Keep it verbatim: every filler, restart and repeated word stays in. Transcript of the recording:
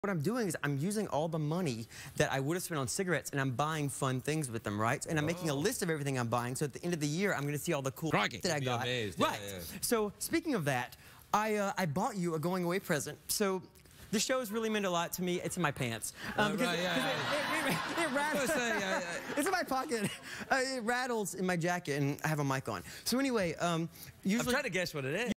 What I'm doing is I'm using all the money that I would have spent on cigarettes and I'm buying fun things with them, right? And I'm oh. making a list of everything I'm buying, so at the end of the year I'm going to see all the cool Crikey. that I got. Amazed. Right. Yeah, yeah. So speaking of that, I uh, I bought you a going away present. So the show's really meant a lot to me. It's in my pants. Um, uh, because, right, yeah, yeah. It, it, it, it rattles. Say, yeah, yeah. It's in my pocket. Uh, it rattles in my jacket, and I have a mic on. So anyway, um, usually I'm trying to guess what it is.